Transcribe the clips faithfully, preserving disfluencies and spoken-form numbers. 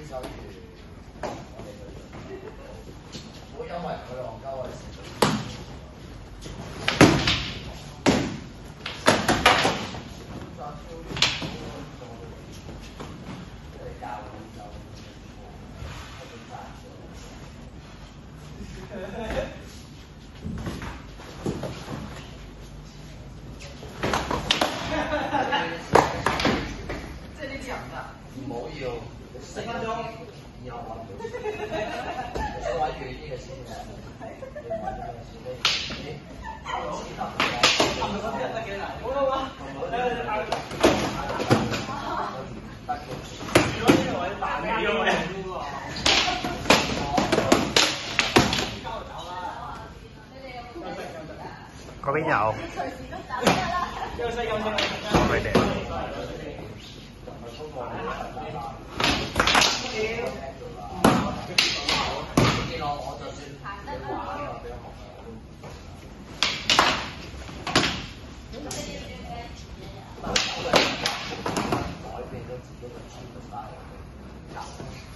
守住我哋嘅，唔好因為佢戇鳩嘅時候。即係呢啲人啊，唔好要四分鐘，以後揾唔到錢。你想揾遠啲嘅錢嘅，你揾啲嘅錢你你啱錢得唔得？啱嗰啲人得幾難？好啦嘛，得嘅。如果呢個位大嘅，要嘅。 嗰邊有。佢哋。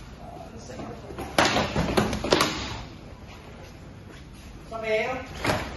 十秒。